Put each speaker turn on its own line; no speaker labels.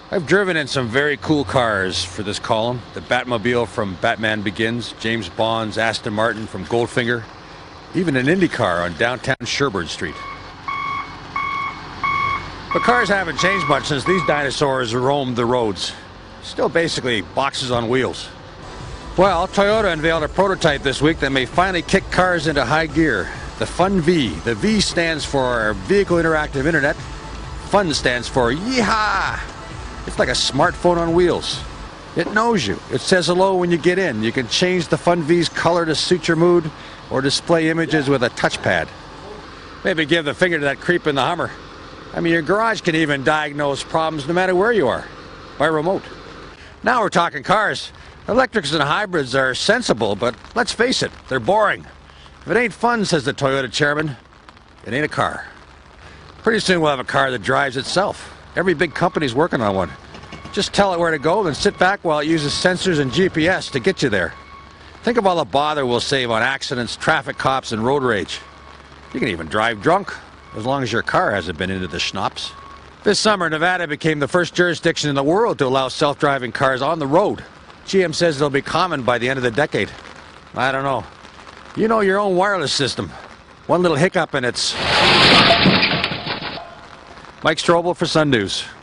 I've driven in some very cool cars for this column. The Batmobile from Batman Begins, James Bond's Aston Martin from Goldfinger, even an Indy car on downtown Sherbourne Street. But cars haven't changed much since these dinosaurs roamed the roads. Still basically boxes on wheels. Well, Toyota unveiled a prototype this week that may finally kick cars into high gear. The Fun V. The V stands for Vehicle Interactive Internet. Fun stands for Yeehaw! It's like a smartphone on wheels. It knows you. It says hello when you get in. You can change the Fun V's color to suit your mood or display images with a touchpad. Maybe give the finger to that creep in the Hummer. I mean, your garage can even diagnose problems no matter where you are, by remote. Now we're talking cars. Electrics and hybrids are sensible, but let's face it, they're boring. If it ain't fun, says the Toyota chairman, it ain't a car. Pretty soon we'll have a car that drives itself. Every big company's working on one. Just tell it where to go, then sit back while it uses sensors and GPS to get you there. Think of all the bother we'll save on accidents, traffic cops, and road rage. You can even drive drunk, as long as your car hasn't been into the schnapps. This summer, Nevada became the first jurisdiction in the world to allow self-driving cars on the road. GM says it'll be common by the end of the decade. I don't know. You know your own wireless system. One little hiccup and it's... Mike Strobel for Sun News.